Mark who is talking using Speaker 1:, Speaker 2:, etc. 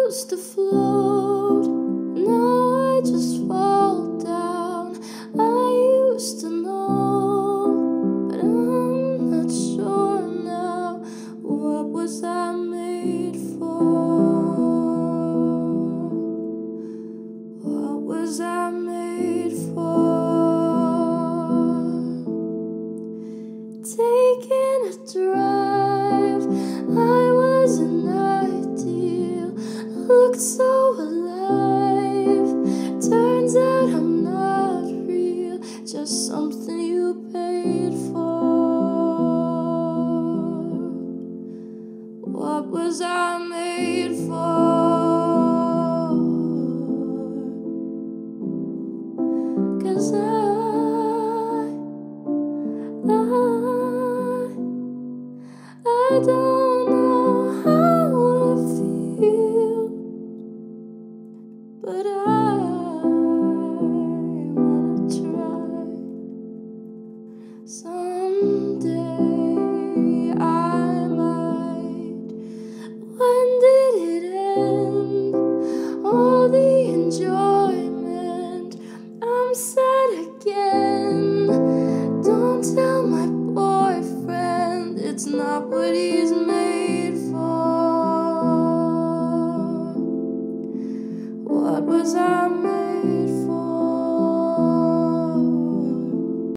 Speaker 1: used to float, now I just fall down. I used to know, but I'm not sure now. What was I made for? What was I made for? Taking a drive, I was an ideal, looked so alive. Turns out I'm not real, just something you paid for. What was I made for? 'Cause I don't know how to feel, but I wanna try someday.